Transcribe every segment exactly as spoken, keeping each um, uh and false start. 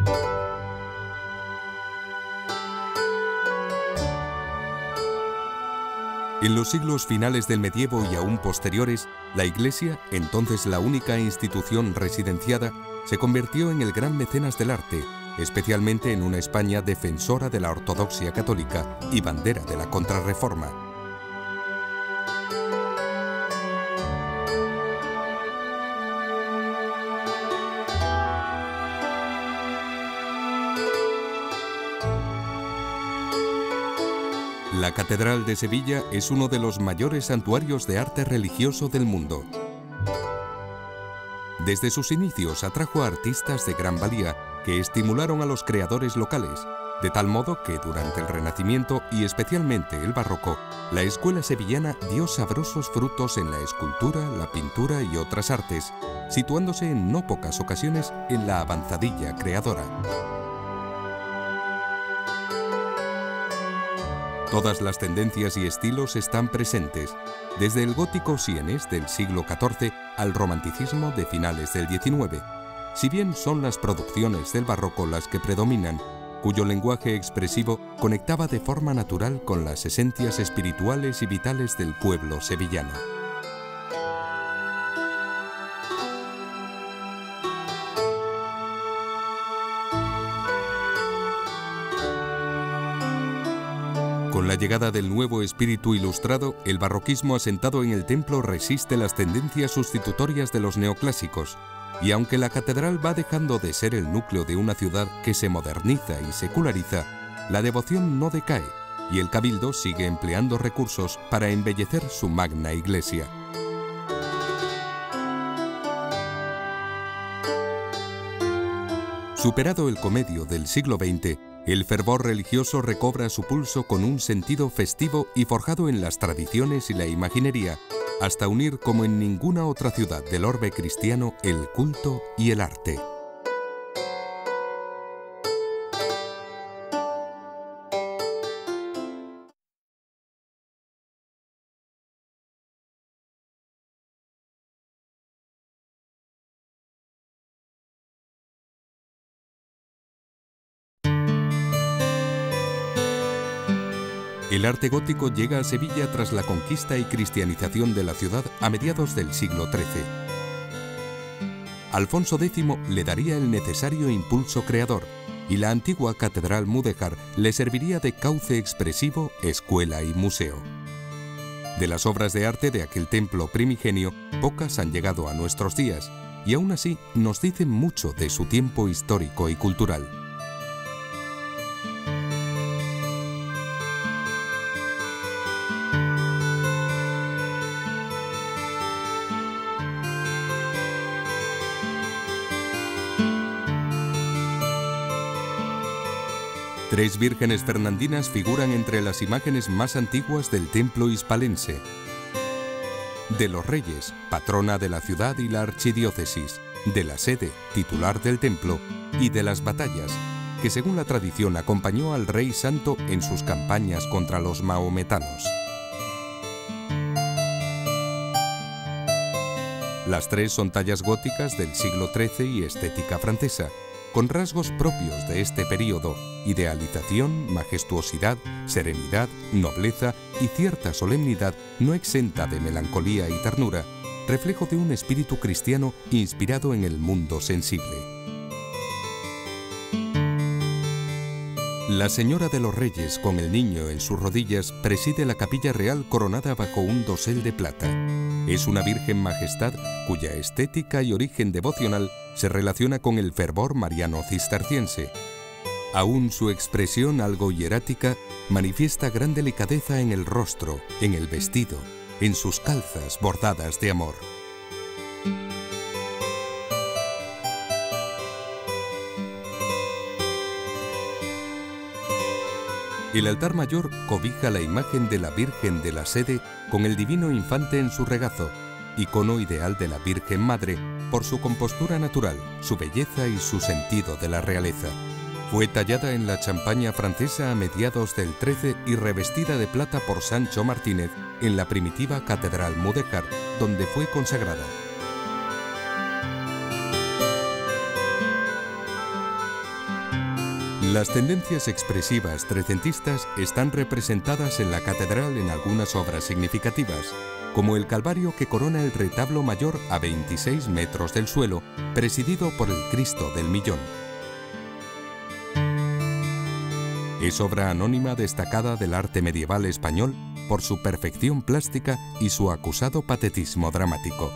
En los siglos finales del medievo y aún posteriores, la Iglesia, entonces la única institución residenciada, se convirtió en el gran mecenas del arte, especialmente en una España defensora de la ortodoxia católica y bandera de la Contrarreforma. La Catedral de Sevilla es uno de los mayores santuarios de arte religioso del mundo. Desde sus inicios atrajo a artistas de gran valía que estimularon a los creadores locales, de tal modo que durante el Renacimiento y especialmente el Barroco, la escuela sevillana dio sabrosos frutos en la escultura, la pintura y otras artes, situándose en no pocas ocasiones en la avanzadilla creadora. Todas las tendencias y estilos están presentes, desde el gótico sienés del siglo catorce al romanticismo de finales del diecinueve, si bien son las producciones del barroco las que predominan, cuyo lenguaje expresivo conectaba de forma natural con las esencias espirituales y vitales del pueblo sevillano. Con la llegada del nuevo espíritu ilustrado, el barroquismo asentado en el templo resiste las tendencias sustitutorias de los neoclásicos, y aunque la catedral va dejando de ser el núcleo de una ciudad que se moderniza y seculariza, la devoción no decae, y el cabildo sigue empleando recursos para embellecer su magna iglesia. Superado el comedio del siglo veinte, el fervor religioso recobra su pulso con un sentido festivo y forjado en las tradiciones y la imaginería, hasta unir como en ninguna otra ciudad del orbe cristiano el culto y el arte. El arte gótico llega a Sevilla tras la conquista y cristianización de la ciudad a mediados del siglo trece. Alfonso décimo le daría el necesario impulso creador y la antigua catedral mudéjar le serviría de cauce expresivo, escuela y museo. De las obras de arte de aquel templo primigenio, pocas han llegado a nuestros días y aún así nos dicen mucho de su tiempo histórico y cultural. Tres vírgenes fernandinas figuran entre las imágenes más antiguas del templo hispalense. De los Reyes, patrona de la ciudad y la archidiócesis, de la sede, titular del templo, y de las batallas, que según la tradición acompañó al Rey Santo en sus campañas contra los maometanos. Las tres son tallas góticas del siglo trece y estética francesa, con rasgos propios de este período, idealización, majestuosidad, serenidad, nobleza y cierta solemnidad no exenta de melancolía y ternura, reflejo de un espíritu cristiano inspirado en el mundo sensible. La Señora de los Reyes, con el niño en sus rodillas, preside la capilla real coronada bajo un dosel de plata. Es una Virgen Majestad cuya estética y origen devocional se relaciona con el fervor mariano cisterciense. Aún su expresión algo hierática manifiesta gran delicadeza en el rostro, en el vestido, en sus calzas bordadas de amor. El altar mayor cobija la imagen de la Virgen de la Sede con el Divino Infante en su regazo, icono ideal de la Virgen Madre por su compostura natural, su belleza y su sentido de la realeza. Fue tallada en la Champaña francesa a mediados del trece y revestida de plata por Sancho Martínez en la primitiva Catedral Mudéjar, donde fue consagrada. Las tendencias expresivas trecentistas están representadas en la catedral en algunas obras significativas, como el Calvario que corona el retablo mayor a veintiséis metros del suelo, presidido por el Cristo del Millón. Es obra anónima destacada del arte medieval español por su perfección plástica y su acusado patetismo dramático.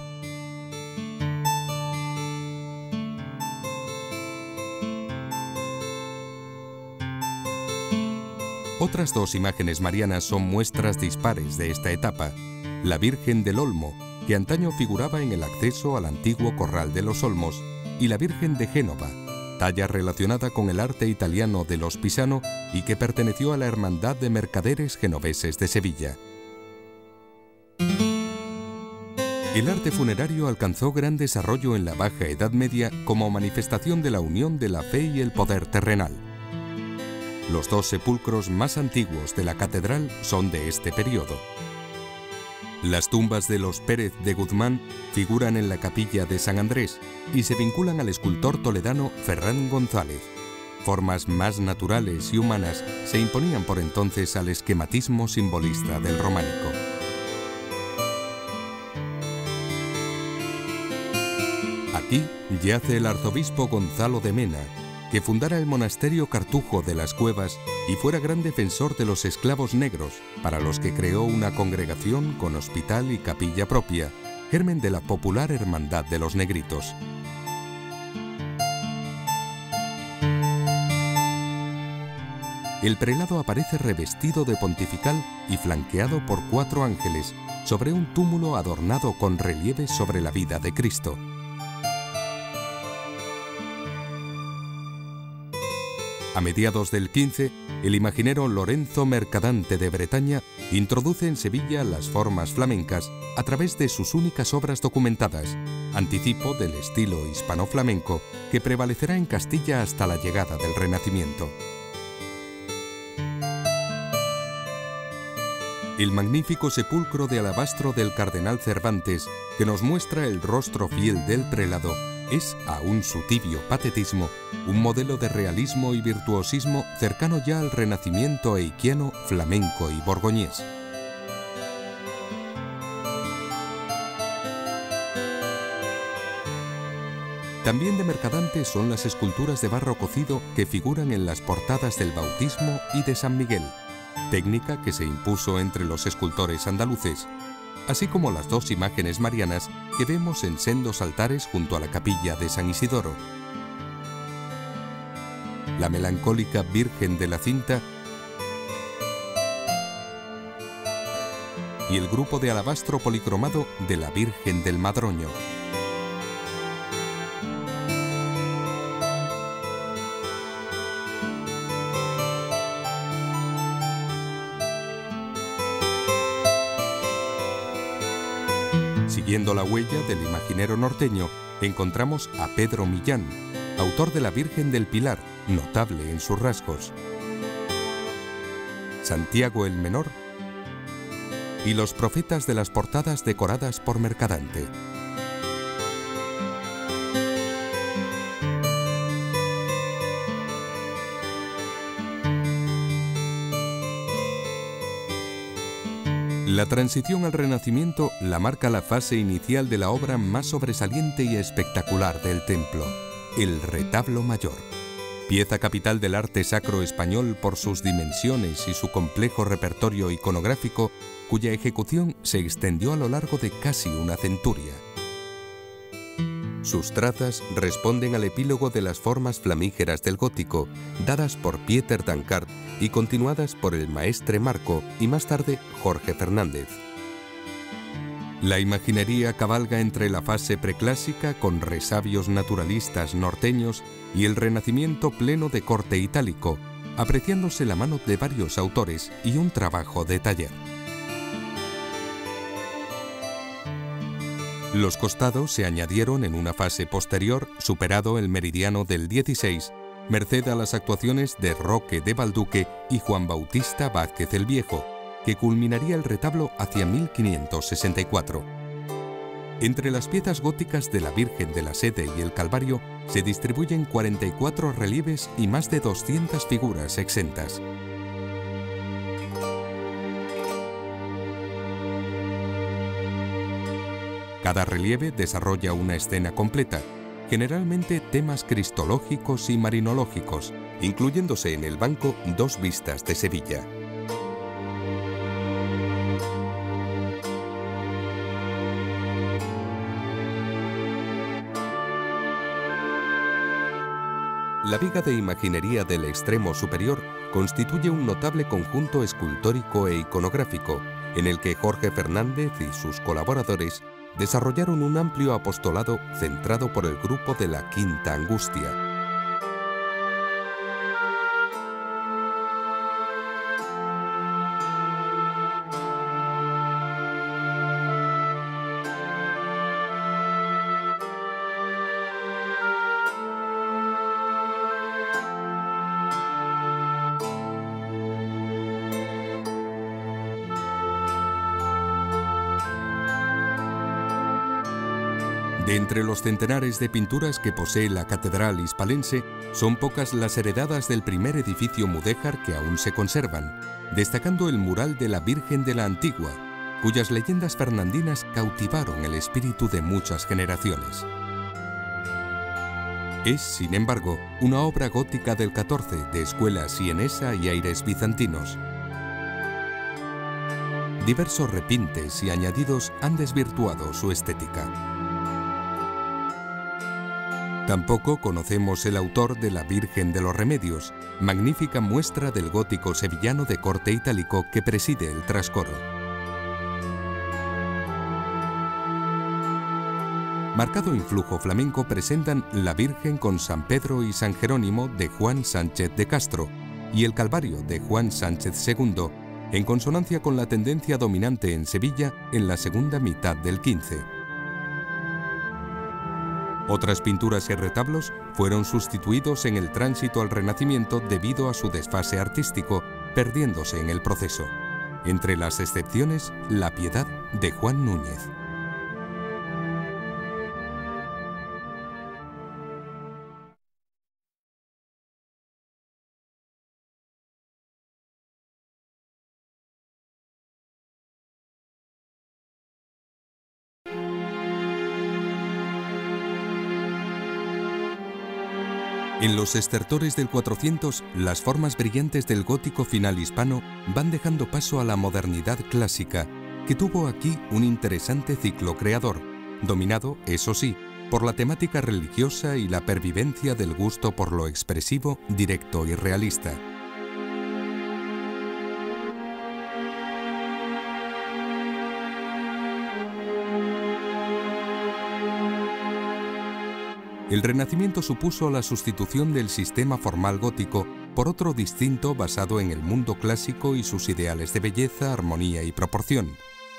Otras dos imágenes marianas son muestras dispares de esta etapa: la Virgen del Olmo, que antaño figuraba en el acceso al antiguo Corral de los Olmos, y la Virgen de Génova, talla relacionada con el arte italiano de los Pisano y que perteneció a la Hermandad de Mercaderes Genoveses de Sevilla. El arte funerario alcanzó gran desarrollo en la Baja Edad Media como manifestación de la unión de la fe y el poder terrenal. Los dos sepulcros más antiguos de la catedral son de este periodo. Las tumbas de los Pérez de Guzmán figuran en la capilla de San Andrés y se vinculan al escultor toledano Ferrán González. Formas más naturales y humanas se imponían por entonces al esquematismo simbolista del románico. Aquí yace el arzobispo Gonzalo de Mena, que fundara el monasterio Cartujo de las Cuevas y fuera gran defensor de los esclavos negros, para los que creó una congregación con hospital y capilla propia, germen de la popular Hermandad de los Negritos. El prelado aparece revestido de pontifical y flanqueado por cuatro ángeles, sobre un túmulo adornado con relieves sobre la vida de Cristo. A mediados del quince, el imaginero Lorenzo Mercadante de Bretaña introduce en Sevilla las formas flamencas a través de sus únicas obras documentadas, anticipo del estilo hispano-flamenco que prevalecerá en Castilla hasta la llegada del Renacimiento. El magnífico sepulcro de alabastro del cardenal Cervantes, que nos muestra el rostro fiel del prelado, es, aún su tibio patetismo, un modelo de realismo y virtuosismo cercano ya al renacimiento eiquiano, flamenco y borgoñés. También de Mercadante son las esculturas de barro cocido que figuran en las portadas del Bautismo y de San Miguel, técnica que se impuso entre los escultores andaluces, así como las dos imágenes marianas que vemos en sendos altares junto a la capilla de San Isidoro. La melancólica Virgen de la Cinta y el grupo de alabastro policromado de la Virgen del Madroño. Siguiendo la huella del imaginero norteño, encontramos a Pedro Millán, autor de la Virgen del Pilar, notable en sus rasgos, Santiago el Menor y los profetas de las portadas decoradas por Mercadante. La transición al Renacimiento la marca la fase inicial de la obra más sobresaliente y espectacular del templo, el retablo mayor. Pieza capital del arte sacro español por sus dimensiones y su complejo repertorio iconográfico, cuya ejecución se extendió a lo largo de casi una centuria. Sus trazas responden al epílogo de las formas flamígeras del gótico, dadas por Pieter Dancart y continuadas por el maestre Marco y más tarde Jorge Fernández. La imaginería cabalga entre la fase preclásica con resabios naturalistas norteños y el Renacimiento pleno de corte itálico, apreciándose la mano de varios autores y un trabajo de taller. Los costados se añadieron en una fase posterior, superado el meridiano del dieciséis, merced a las actuaciones de Roque de Balduque y Juan Bautista Vázquez el Viejo, que culminaría el retablo hacia mil quinientos sesenta y cuatro. Entre las piezas góticas de la Virgen de la Sede y el Calvario se distribuyen cuarenta y cuatro relieves y más de doscientas figuras exentas. Cada relieve desarrolla una escena completa, generalmente temas cristológicos y marinológicos, incluyéndose en el banco dos vistas de Sevilla. La viga de imaginería del extremo superior constituye un notable conjunto escultórico e iconográfico, en el que Jorge Fernández y sus colaboradores desarrollaron un amplio apostolado centrado por el grupo de la Quinta Angustia. De entre los centenares de pinturas que posee la Catedral hispalense, son pocas las heredadas del primer edificio mudéjar que aún se conservan, destacando el mural de la Virgen de la Antigua, cuyas leyendas fernandinas cautivaron el espíritu de muchas generaciones. Es, sin embargo, una obra gótica del catorce de escuela sienesa y aires bizantinos. Diversos repintes y añadidos han desvirtuado su estética. Tampoco conocemos el autor de la Virgen de los Remedios, magnífica muestra del gótico sevillano de corte itálico que preside el trascoro. Marcado influjo flamenco presentan la Virgen con San Pedro y San Jerónimo de Juan Sánchez de Castro y el Calvario de Juan Sánchez segundo, en consonancia con la tendencia dominante en Sevilla en la segunda mitad del quince. Otras pinturas y retablos fueron sustituidos en el tránsito al Renacimiento debido a su desfase artístico, perdiéndose en el proceso. Entre las excepciones, La Piedad de Juan Núñez. En los estertores del cuatrocientos, las formas brillantes del gótico final hispano van dejando paso a la modernidad clásica, que tuvo aquí un interesante ciclo creador, dominado, eso sí, por la temática religiosa y la pervivencia del gusto por lo expresivo, directo y realista. El Renacimiento supuso la sustitución del sistema formal gótico por otro distinto basado en el mundo clásico y sus ideales de belleza, armonía y proporción.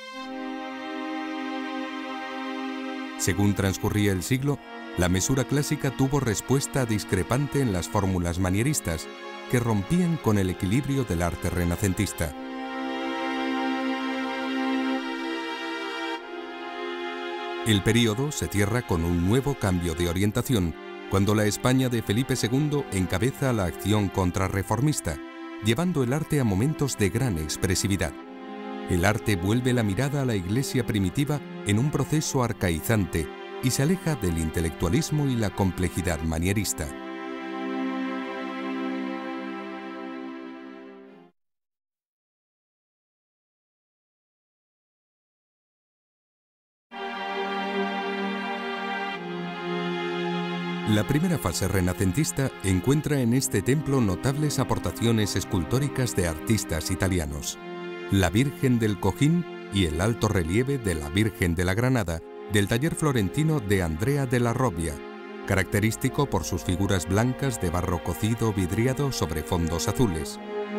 Según transcurría el siglo, la mesura clásica tuvo respuesta discrepante en las fórmulas manieristas, que rompían con el equilibrio del arte renacentista. El período se cierra con un nuevo cambio de orientación, cuando la España de Felipe segundo encabeza la acción contrarreformista, llevando el arte a momentos de gran expresividad. El arte vuelve la mirada a la Iglesia primitiva en un proceso arcaizante y se aleja del intelectualismo y la complejidad manierista. La primera fase renacentista encuentra en este templo notables aportaciones escultóricas de artistas italianos. La Virgen del Cojín y el alto relieve de la Virgen de la Granada, del taller florentino de Andrea della Robbia, característico por sus figuras blancas de barro cocido vidriado sobre fondos azules.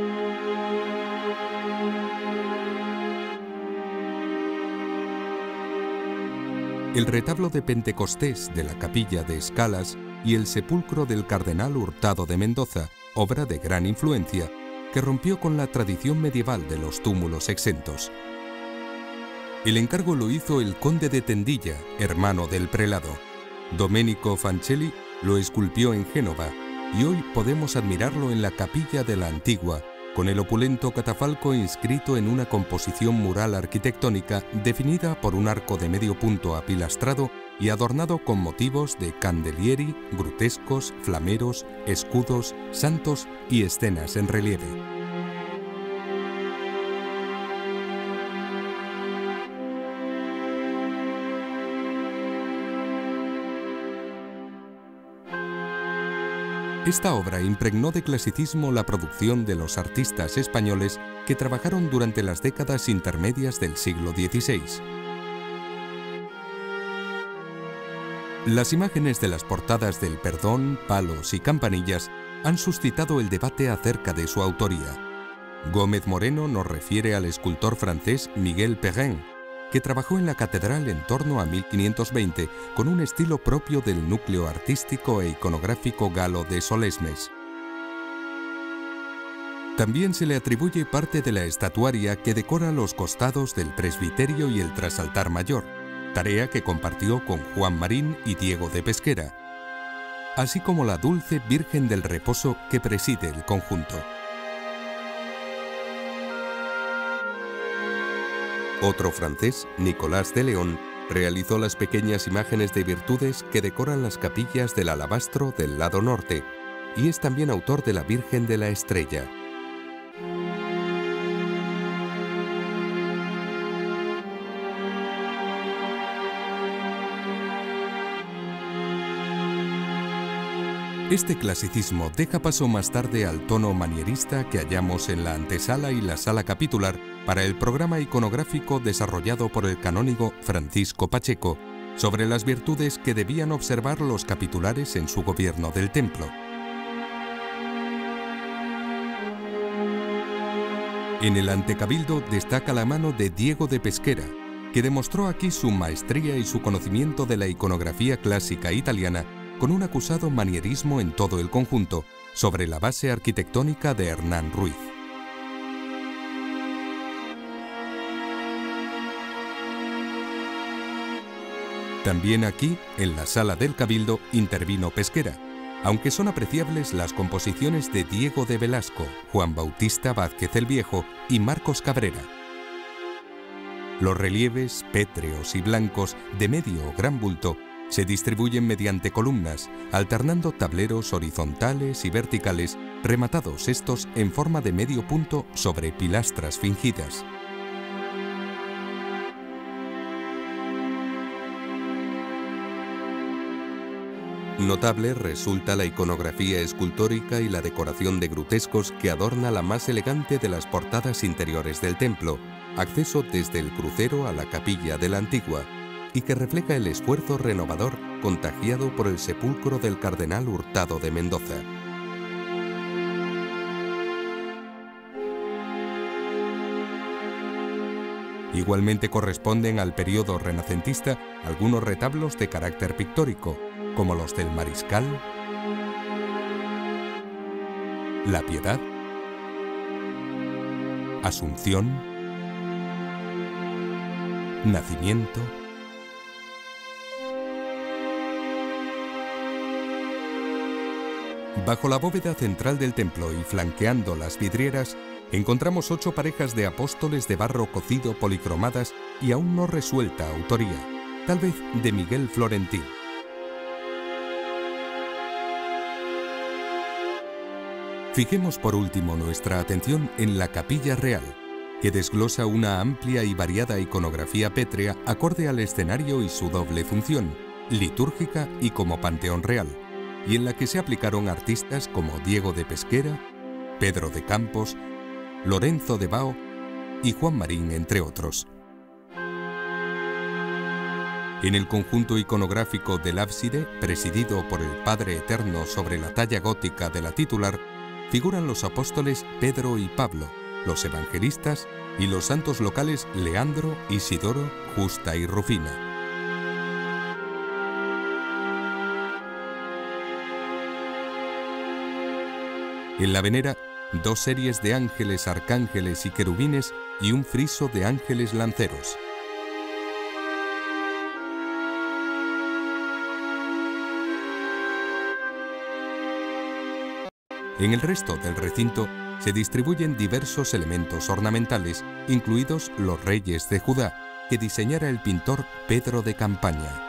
El retablo de Pentecostés de la Capilla de Escalas y el sepulcro del Cardenal Hurtado de Mendoza, obra de gran influencia, que rompió con la tradición medieval de los túmulos exentos. El encargo lo hizo el conde de Tendilla, hermano del prelado. Domenico Fancelli lo esculpió en Génova y hoy podemos admirarlo en la Capilla de la Antigua, con el opulento catafalco inscrito en una composición mural arquitectónica definida por un arco de medio punto apilastrado y adornado con motivos de candelieri, grutescos, flameros, escudos, santos y escenas en relieve. Esta obra impregnó de clasicismo la producción de los artistas españoles que trabajaron durante las décadas intermedias del siglo dieciséis. Las imágenes de las portadas del Perdón, Palos y Campanillas han suscitado el debate acerca de su autoría. Gómez Moreno nos refiere al escultor francés Miguel Perrin, que trabajó en la catedral en torno a mil quinientos veinte con un estilo propio del núcleo artístico e iconográfico galo de Solesmes. También se le atribuye parte de la estatuaria que decora los costados del presbiterio y el trasaltar mayor, tarea que compartió con Juan Marín y Diego de Pesquera, así como la dulce Virgen del Reposo que preside el conjunto. Otro francés, Nicolás de León, realizó las pequeñas imágenes de virtudes que decoran las capillas del alabastro del lado norte, y es también autor de la Virgen de la Estrella. Este clasicismo deja paso más tarde al tono manierista que hallamos en la antesala y la sala capitular para el programa iconográfico desarrollado por el canónigo Francisco Pacheco sobre las virtudes que debían observar los capitulares en su gobierno del templo. En el antecabildo destaca la mano de Diego de Pesquera, que demostró aquí su maestría y su conocimiento de la iconografía clásica italiana con un acusado manierismo en todo el conjunto, sobre la base arquitectónica de Hernán Ruiz. También aquí, en la sala del Cabildo, intervino Pesquera, aunque son apreciables las composiciones de Diego de Velasco, Juan Bautista Vázquez el Viejo y Marcos Cabrera. Los relieves, pétreos y blancos, de medio o gran bulto, se distribuyen mediante columnas, alternando tableros horizontales y verticales, rematados estos en forma de medio punto sobre pilastras fingidas. Notable resulta la iconografía escultórica y la decoración de grutescos que adorna la más elegante de las portadas interiores del templo, acceso desde el crucero a la capilla de la Antigua, y que refleja el esfuerzo renovador contagiado por el sepulcro del cardenal Hurtado de Mendoza. Igualmente corresponden al periodo renacentista algunos retablos de carácter pictórico, como los del Mariscal, La Piedad, Asunción, Nacimiento, Bajo la bóveda central del templo y flanqueando las vidrieras, encontramos ocho parejas de apóstoles de barro cocido policromadas y aún no resuelta autoría, tal vez de Miguel Florentín. Fijemos por último nuestra atención en la Capilla Real, que desglosa una amplia y variada iconografía pétrea acorde al escenario y su doble función, litúrgica y como panteón real, y en la que se aplicaron artistas como Diego de Pesquera, Pedro de Campos, Lorenzo de Bao y Juan Marín, entre otros. En el conjunto iconográfico del ábside, presidido por el Padre Eterno sobre la talla gótica de la titular, figuran los apóstoles Pedro y Pablo, los evangelistas y los santos locales Leandro, Isidoro, Justa y Rufina. En la venera, dos series de ángeles, arcángeles y querubines y un friso de ángeles lanceros. En el resto del recinto se distribuyen diversos elementos ornamentales, incluidos los reyes de Judá, que diseñara el pintor Pedro de Campaña.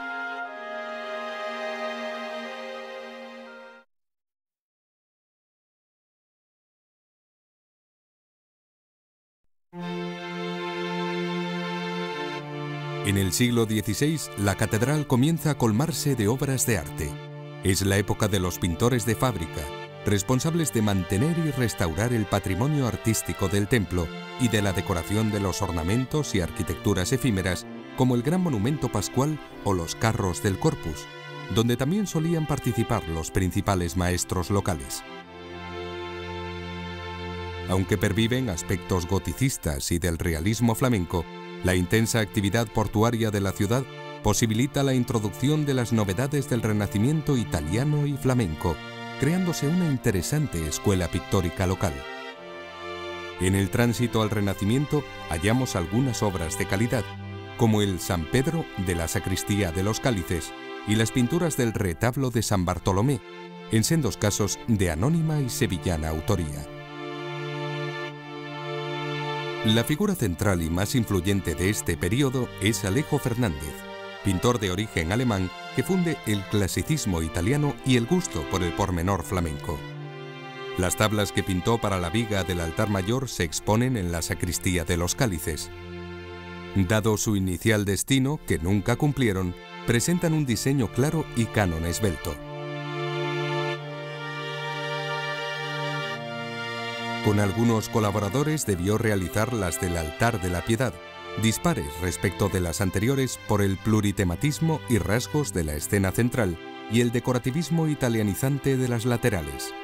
En el siglo dieciséis, la catedral comienza a colmarse de obras de arte. Es la época de los pintores de fábrica, responsables de mantener y restaurar el patrimonio artístico del templo y de la decoración de los ornamentos y arquitecturas efímeras, como el gran monumento pascual o los carros del Corpus, donde también solían participar los principales maestros locales. Aunque perviven aspectos goticistas y del realismo flamenco, la intensa actividad portuaria de la ciudad posibilita la introducción de las novedades del Renacimiento italiano y flamenco, creándose una interesante escuela pictórica local. En el tránsito al Renacimiento hallamos algunas obras de calidad, como el San Pedro de la Sacristía de los Cálices y las pinturas del retablo de San Bartolomé, en sendos casos de anónima y sevillana autoría. La figura central y más influyente de este periodo es Alejo Fernández, pintor de origen alemán que funde el clasicismo italiano y el gusto por el pormenor flamenco. Las tablas que pintó para la viga del altar mayor se exponen en la Sacristía de los Cálices. Dado su inicial destino, que nunca cumplieron, presentan un diseño claro y canon esbelto. Con algunos colaboradores debió realizar las del altar de la Piedad, dispares respecto de las anteriores por el pluritematismo y rasgos de la escena central y el decorativismo italianizante de las laterales.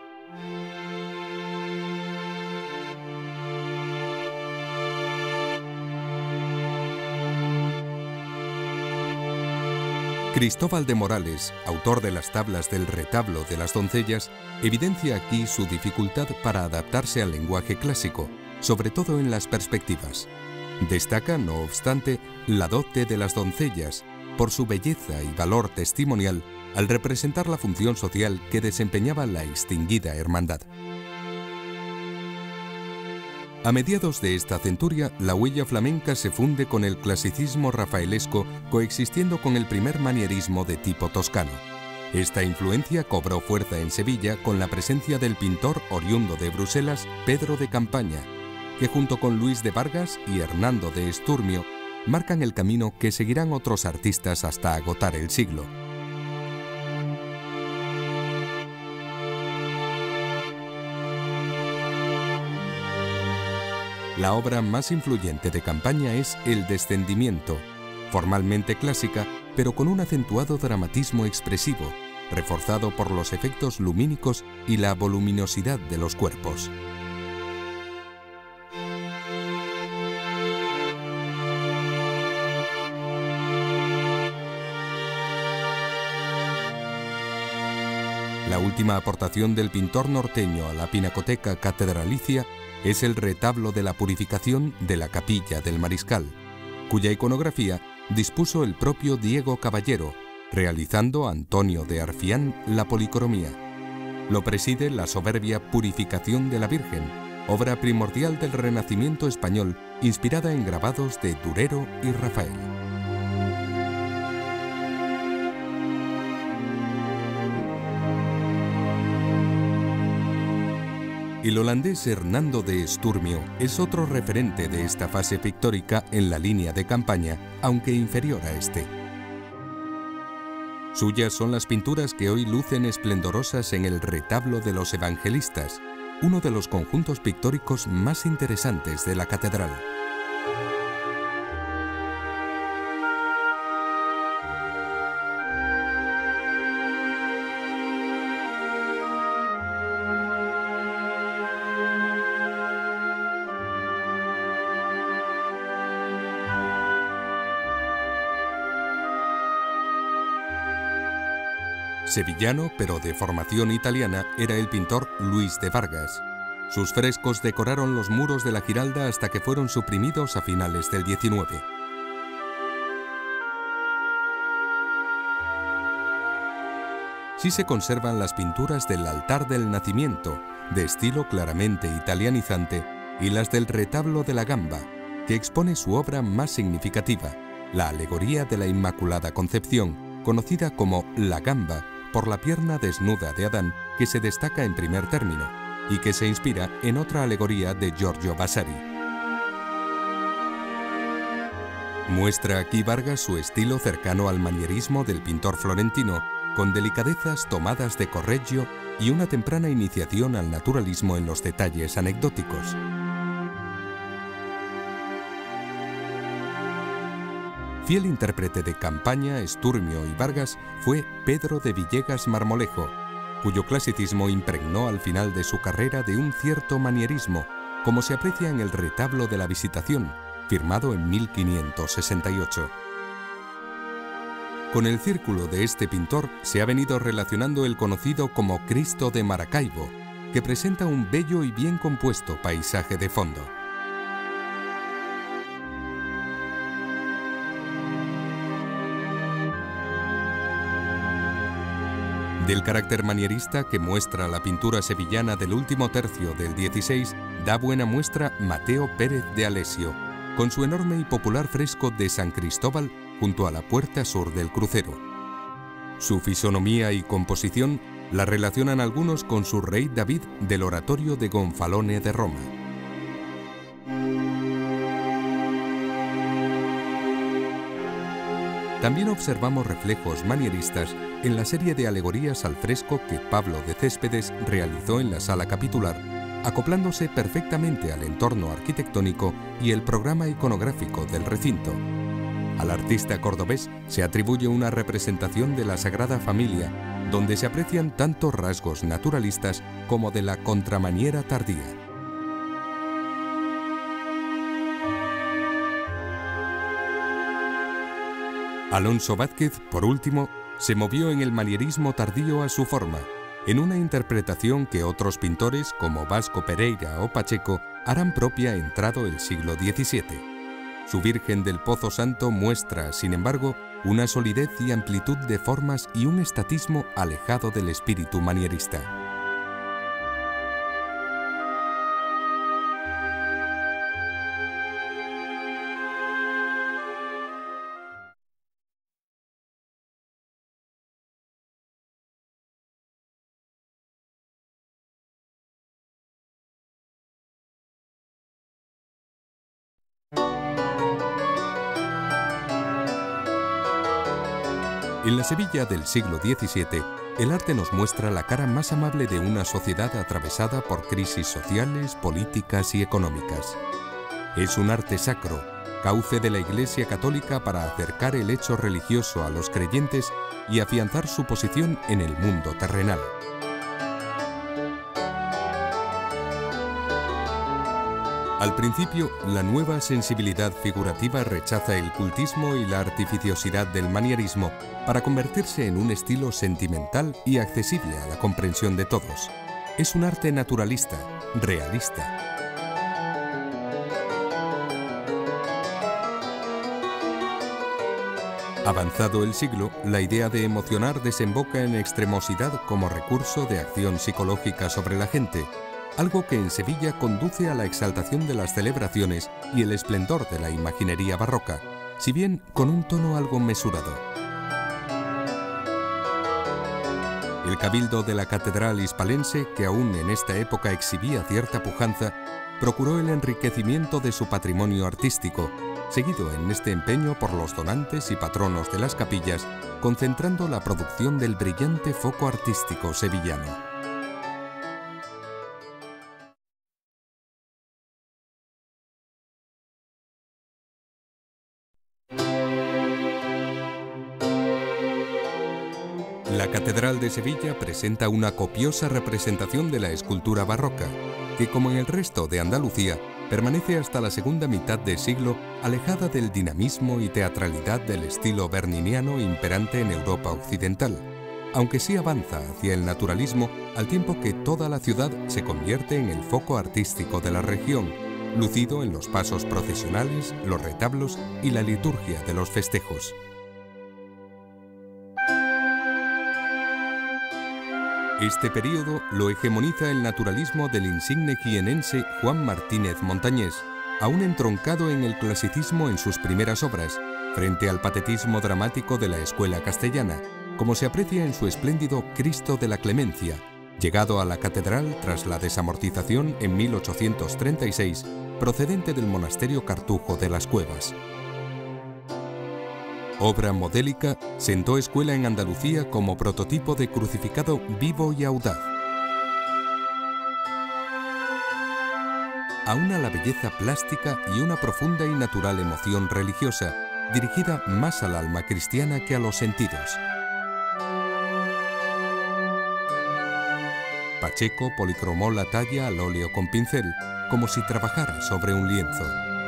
Cristóbal de Morales, autor de las tablas del retablo de las doncellas, evidencia aquí su dificultad para adaptarse al lenguaje clásico, sobre todo en las perspectivas. Destaca, no obstante, la dote de las doncellas, por su belleza y valor testimonial al representar la función social que desempeñaba la extinguida hermandad. A mediados de esta centuria, la huella flamenca se funde con el clasicismo rafaelesco, coexistiendo con el primer manierismo de tipo toscano. Esta influencia cobró fuerza en Sevilla con la presencia del pintor oriundo de Bruselas, Pedro de Campaña, que junto con Luis de Vargas y Hernando de Esturmio marcan el camino que seguirán otros artistas hasta agotar el siglo. La obra más influyente de Campaña es El Descendimiento, formalmente clásica, pero con un acentuado dramatismo expresivo, reforzado por los efectos lumínicos y la voluminosidad de los cuerpos. La última aportación del pintor norteño a la pinacoteca catedralicia es el retablo de la Purificación de la Capilla del Mariscal, cuya iconografía dispuso el propio Diego Caballero, realizando Antonio de Arfián la policromía. Lo preside la soberbia Purificación de la Virgen, obra primordial del Renacimiento español, inspirada en grabados de Durero y Rafael. El holandés Hernando de Esturmio es otro referente de esta fase pictórica en la línea de Campaña, aunque inferior a este. Suyas son las pinturas que hoy lucen esplendorosas en el retablo de los Evangelistas, uno de los conjuntos pictóricos más interesantes de la catedral. Sevillano, pero de formación italiana, era el pintor Luis de Vargas. Sus frescos decoraron los muros de la Giralda hasta que fueron suprimidos a finales del diecinueve. sí se conservan las pinturas del altar del nacimiento, de estilo claramente italianizante, y las del retablo de la Gamba, que expone su obra más significativa, la alegoría de la Inmaculada Concepción, conocida como la Gamba por la pierna desnuda de Adán, que se destaca en primer término, y que se inspira en otra alegoría de Giorgio Vasari. Muestra aquí Vargas su estilo cercano al manierismo del pintor florentino, con delicadezas tomadas de Correggio y una temprana iniciación al naturalismo en los detalles anecdóticos. Fiel intérprete de Campaña, Esturmio y Vargas fue Pedro de Villegas Marmolejo, cuyo clasicismo impregnó al final de su carrera de un cierto manierismo, como se aprecia en el retablo de la Visitación, firmado en mil quinientos sesenta y ocho. Con el círculo de este pintor se ha venido relacionando el conocido como Cristo de Maracaibo, que presenta un bello y bien compuesto paisaje de fondo. Del carácter manierista que muestra la pintura sevillana del último tercio del dieciséis, da buena muestra Mateo Pérez de Alessio, con su enorme y popular fresco de San Cristóbal junto a la puerta sur del crucero. Su fisonomía y composición la relacionan algunos con su rey David del oratorio de Gonfalone de Roma. También observamos reflejos manieristas en la serie de alegorías al fresco que Pablo de Céspedes realizó en la sala capitular, acoplándose perfectamente al entorno arquitectónico y el programa iconográfico del recinto. Al artista cordobés se atribuye una representación de la Sagrada Familia, donde se aprecian tanto rasgos naturalistas como de la contramaniera tardía. Alonso Vázquez, por último, se movió en el manierismo tardío a su forma, en una interpretación que otros pintores como Vasco Pereira o Pacheco harán propia entrado el siglo diecisiete. Su Virgen del Pozo Santo muestra, sin embargo, una solidez y amplitud de formas y un estatismo alejado del espíritu manierista. En la Sevilla del siglo diecisiete, el arte nos muestra la cara más amable de una sociedad atravesada por crisis sociales, políticas y económicas. Es un arte sacro, cauce de la Iglesia Católica para acercar el hecho religioso a los creyentes y afianzar su posición en el mundo terrenal. Al principio, la nueva sensibilidad figurativa rechaza el cultismo y la artificiosidad del manierismo para convertirse en un estilo sentimental y accesible a la comprensión de todos. Es un arte naturalista, realista. Avanzado el siglo, la idea de emocionar desemboca en extremosidad como recurso de acción psicológica sobre la gente, algo que en Sevilla conduce a la exaltación de las celebraciones y el esplendor de la imaginería barroca, si bien con un tono algo mesurado. El cabildo de la catedral hispalense, que aún en esta época exhibía cierta pujanza, procuró el enriquecimiento de su patrimonio artístico, seguido en este empeño por los donantes y patronos de las capillas, concentrando la producción del brillante foco artístico sevillano. La Catedral de Sevilla presenta una copiosa representación de la escultura barroca, que como en el resto de Andalucía, permanece hasta la segunda mitad del siglo alejada del dinamismo y teatralidad del estilo berniniano imperante en Europa occidental, aunque sí avanza hacia el naturalismo al tiempo que toda la ciudad se convierte en el foco artístico de la región, lucido en los pasos procesionales, los retablos y la liturgia de los festejos. Este período lo hegemoniza el naturalismo del insigne jienense Juan Martínez Montañés, aún entroncado en el clasicismo en sus primeras obras, frente al patetismo dramático de la escuela castellana, como se aprecia en su espléndido Cristo de la Clemencia, llegado a la catedral tras la desamortización en mil ochocientos treinta y seis, procedente del monasterio Cartujo de las Cuevas. Obra modélica, sentó escuela en Andalucía como prototipo de crucificado vivo y audaz. Aúna la belleza plástica y una profunda y natural emoción religiosa, dirigida más al alma cristiana que a los sentidos. Pacheco policromó la talla al óleo con pincel, como si trabajara sobre un lienzo.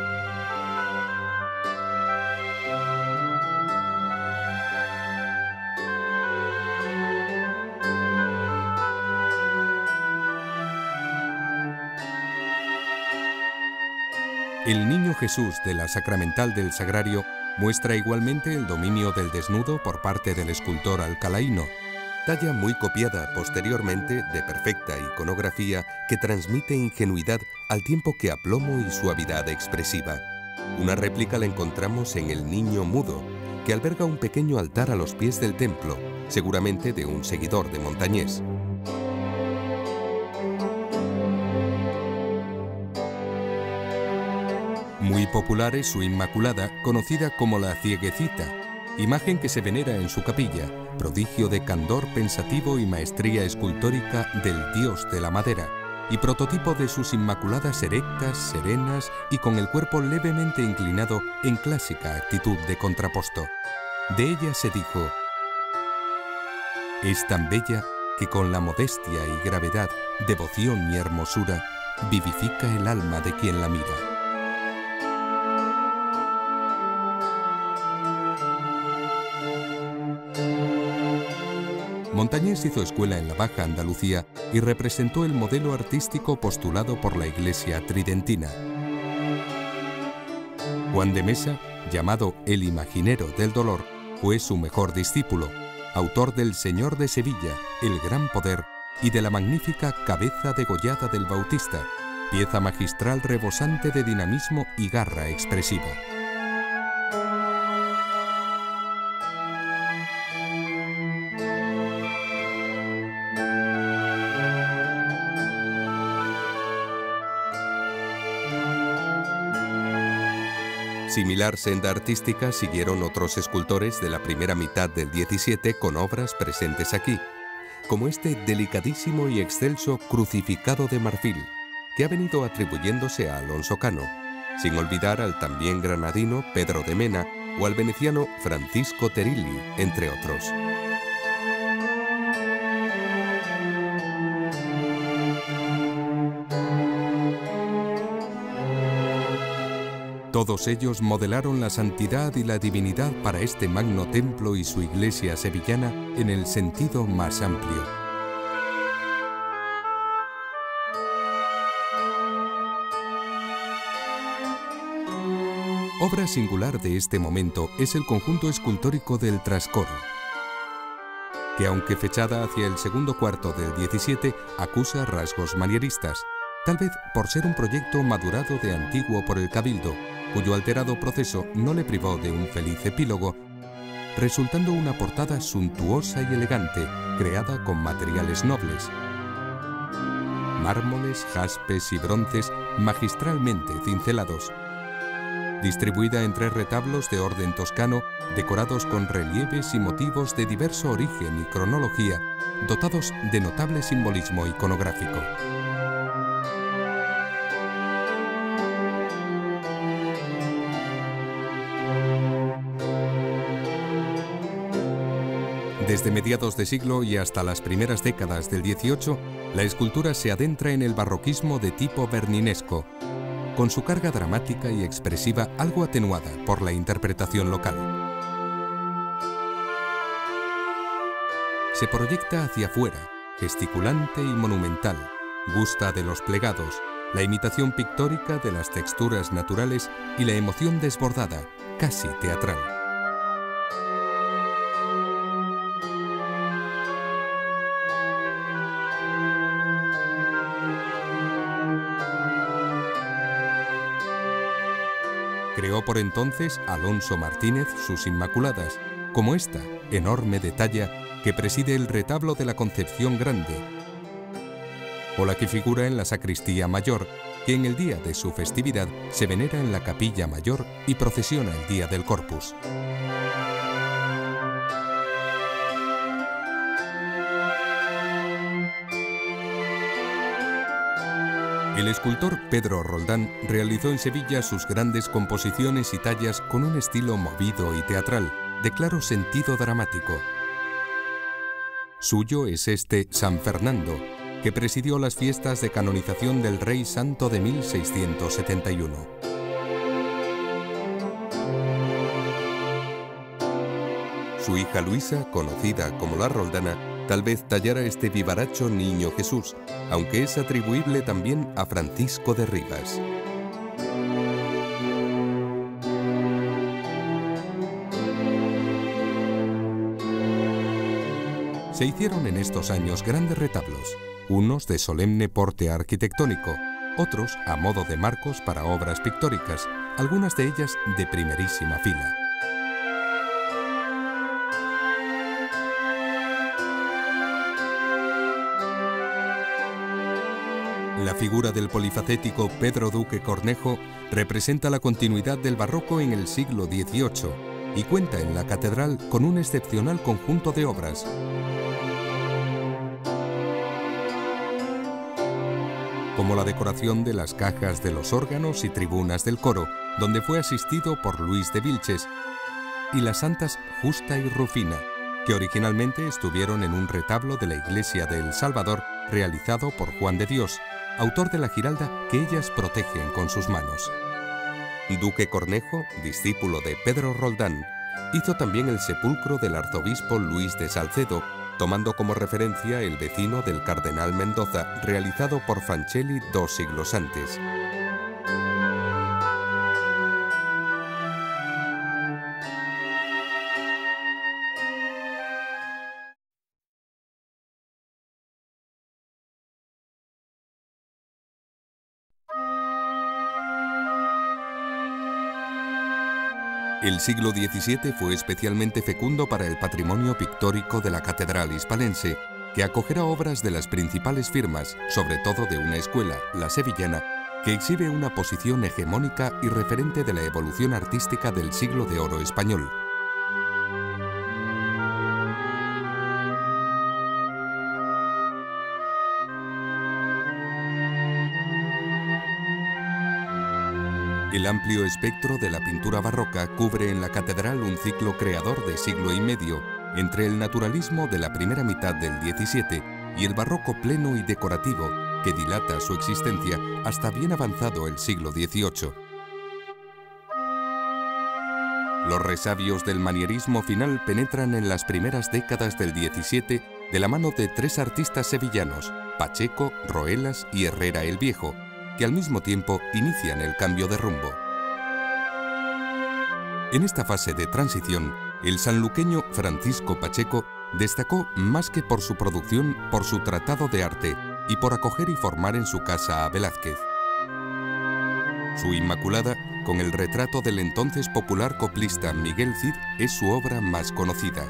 El Niño Jesús de la Sacramental del Sagrario muestra igualmente el dominio del desnudo por parte del escultor alcalaíno, talla muy copiada posteriormente de perfecta iconografía que transmite ingenuidad al tiempo que aplomo y suavidad expresiva. Una réplica la encontramos en el Niño Mudo, que alberga un pequeño altar a los pies del templo, seguramente de un seguidor de Montañés. Muy popular es su Inmaculada, conocida como la Cieguecita, imagen que se venera en su capilla, prodigio de candor pensativo y maestría escultórica del dios de la madera, y prototipo de sus Inmaculadas erectas, serenas y con el cuerpo levemente inclinado en clásica actitud de contraposto. De ella se dijo: «Es tan bella que con la modestia y gravedad, devoción y hermosura, vivifica el alma de quien la mira». Montañés hizo escuela en la Baja Andalucía y representó el modelo artístico postulado por la Iglesia tridentina. Juan de Mesa, llamado el Imaginero del Dolor, fue su mejor discípulo, autor del Señor de Sevilla, El Gran Poder, y de la magnífica Cabeza degollada del Bautista, pieza magistral rebosante de dinamismo y garra expresiva. Similar senda artística siguieron otros escultores de la primera mitad del diecisiete con obras presentes aquí, como este delicadísimo y excelso Crucificado de marfil, que ha venido atribuyéndose a Alonso Cano, sin olvidar al también granadino Pedro de Mena o al veneciano Francisco Terilli, entre otros. Todos ellos modelaron la santidad y la divinidad para este magno templo y su iglesia sevillana en el sentido más amplio. Obra singular de este momento es el conjunto escultórico del trascoro, que aunque fechada hacia el segundo cuarto del diecisiete, acusa rasgos manieristas, tal vez por ser un proyecto madurado de antiguo por el Cabildo, cuyo alterado proceso no le privó de un feliz epílogo, resultando una portada suntuosa y elegante, creada con materiales nobles, mármoles, jaspes y bronces magistralmente cincelados, distribuida en tres retablos de orden toscano, decorados con relieves y motivos de diverso origen y cronología, dotados de notable simbolismo iconográfico. Desde mediados de siglo y hasta las primeras décadas del dieciocho, la escultura se adentra en el barroquismo de tipo berninesco, con su carga dramática y expresiva algo atenuada por la interpretación local. Se proyecta hacia afuera, gesticulante y monumental, gusta de los plegados, la imitación pictórica de las texturas naturales y la emoción desbordada, casi teatral. Creó por entonces Alonso Martínez sus Inmaculadas, como esta, enorme de talla, que preside el retablo de la Concepción Grande, o la que figura en la Sacristía Mayor, que en el día de su festividad se venera en la Capilla Mayor y procesiona el día del Corpus. El escultor Pedro Roldán realizó en Sevilla sus grandes composiciones y tallas con un estilo movido y teatral, de claro sentido dramático. Suyo es este San Fernando, que presidió las fiestas de canonización del Rey Santo de mil seiscientos setenta y uno. Su hija Luisa, conocida como la Roldana, tal vez tallara este vivaracho Niño Jesús, aunque es atribuible también a Francisco de Rivas. Se hicieron en estos años grandes retablos, unos de solemne porte arquitectónico, otros a modo de marcos para obras pictóricas, algunas de ellas de primerísima fila. La figura del polifacético Pedro Duque Cornejo representa la continuidad del barroco en el siglo dieciocho y cuenta en la catedral con un excepcional conjunto de obras. Como la decoración de las cajas de los órganos y tribunas del coro, donde fue asistido por Luis de Vilches, y las santas Justa y Rufina, que originalmente estuvieron en un retablo de la iglesia de El Salvador realizado por Juan de Dios, autor de la Giralda que ellas protegen con sus manos. Duque Cornejo, discípulo de Pedro Roldán, hizo también el sepulcro del arzobispo Luis de Salcedo, tomando como referencia el vecino del cardenal Mendoza, realizado por Fancelli dos siglos antes. El siglo diecisiete fue especialmente fecundo para el patrimonio pictórico de la Catedral Hispalense, que acogerá obras de las principales firmas, sobre todo de una escuela, la sevillana, que exhibe una posición hegemónica y referente de la evolución artística del siglo de oro español. El amplio espectro de la pintura barroca cubre en la catedral un ciclo creador de siglo y medio, entre el naturalismo de la primera mitad del diecisiete y el barroco pleno y decorativo, que dilata su existencia hasta bien avanzado el siglo dieciocho. Los resabios del manierismo final penetran en las primeras décadas del diecisiete de la mano de tres artistas sevillanos, Pacheco, Roelas y Herrera el Viejo, que al mismo tiempo inician el cambio de rumbo. En esta fase de transición, el sanluqueño Francisco Pacheco destacó más que por su producción, por su tratado de arte y por acoger y formar en su casa a Velázquez. Su Inmaculada, con el retrato del entonces popular coplista Miguel Cid, es su obra más conocida.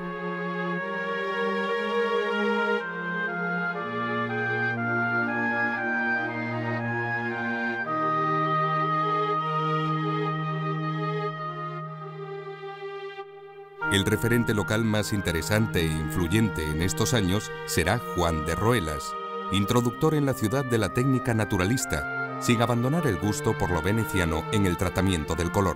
El referente local más interesante e influyente en estos años será Juan de Roelas, introductor en la ciudad de la técnica naturalista, sin abandonar el gusto por lo veneciano en el tratamiento del color.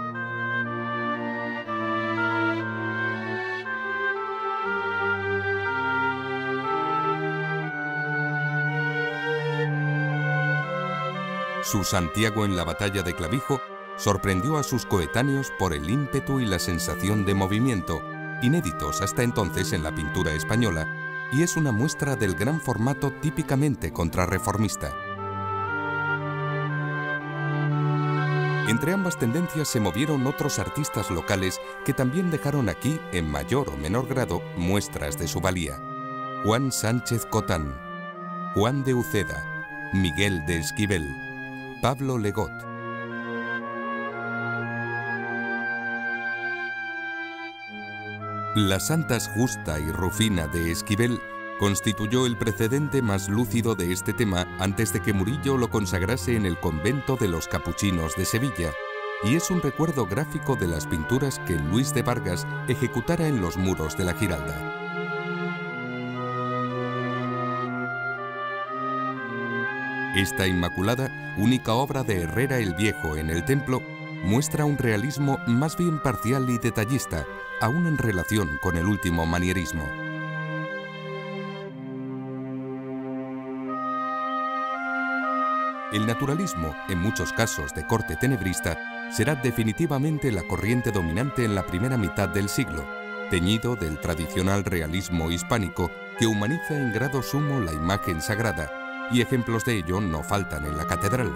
Su Santiago en la batalla de Clavijo sorprendió a sus coetáneos por el ímpetu y la sensación de movimiento, inéditos hasta entonces en la pintura española, y es una muestra del gran formato típicamente contrarreformista. Entre ambas tendencias se movieron otros artistas locales que también dejaron aquí, en mayor o menor grado, muestras de su valía. Juan Sánchez Cotán, Juan de Uceda, Miguel de Esquivel, Pablo Legot. Las Santas Justa y Rufina de Esquivel constituyó el precedente más lúcido de este tema antes de que Murillo lo consagrase en el convento de los Capuchinos de Sevilla, y es un recuerdo gráfico de las pinturas que Luis de Vargas ejecutara en los muros de la Giralda. Esta Inmaculada, única obra de Herrera el Viejo en el templo, muestra un realismo más bien parcial y detallista, aún en relación con el último manierismo. El naturalismo, en muchos casos de corte tenebrista, será definitivamente la corriente dominante en la primera mitad del siglo, teñido del tradicional realismo hispánico que humaniza en grado sumo la imagen sagrada, y ejemplos de ello no faltan en la catedral.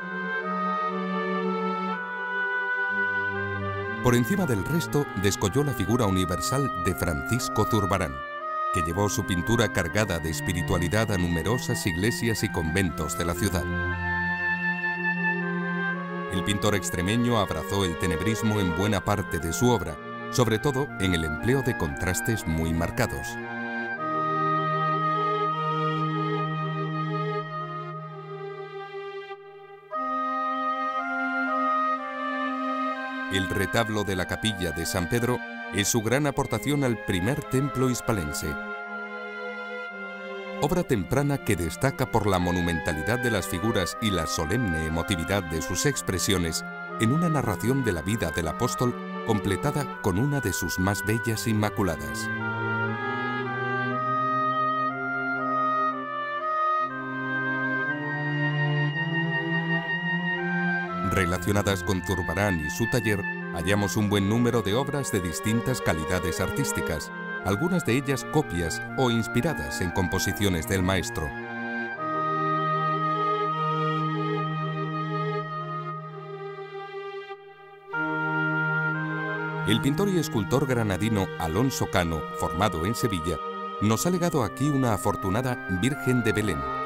Por encima del resto, descolló la figura universal de Francisco Zurbarán, que llevó su pintura cargada de espiritualidad a numerosas iglesias y conventos de la ciudad. El pintor extremeño abrazó el tenebrismo en buena parte de su obra, sobre todo en el empleo de contrastes muy marcados. El retablo de la capilla de San Pedro es su gran aportación al primer templo hispalense. Obra temprana que destaca por la monumentalidad de las figuras y la solemne emotividad de sus expresiones en una narración de la vida del apóstol completada con una de sus más bellas Inmaculadas. Relacionadas con Zurbarán y su taller, hallamos un buen número de obras de distintas calidades artísticas, algunas de ellas copias o inspiradas en composiciones del maestro. El pintor y escultor granadino Alonso Cano, formado en Sevilla, nos ha legado aquí una afortunada Virgen de Belén,